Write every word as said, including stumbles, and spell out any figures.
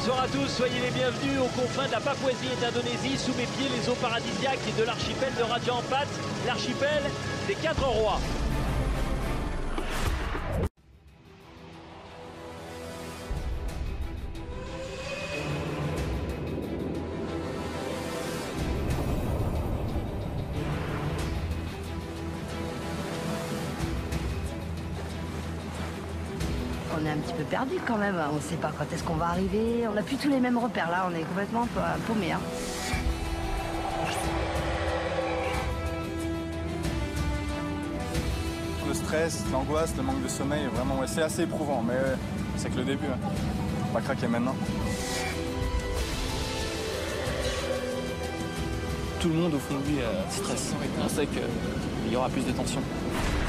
Bonsoir à tous, soyez les bienvenus aux confins de la Papouasie et d'Indonésie. Sous mes pieds, les eaux paradisiaques de l'archipel de Raja Ampat, l'archipel des quatre rois. On est un petit peu perdu quand même, on ne sait pas quand est-ce qu'on va arriver, on n'a plus tous les mêmes repères là, on est complètement paumé. Hein. Le stress, l'angoisse, le manque de sommeil, vraiment, ouais, c'est assez éprouvant, mais euh, c'est que le début. Hein. On va craquer maintenant. Tout le monde au fond de lui euh, stresse. On sait qu'il y aura plus de tension.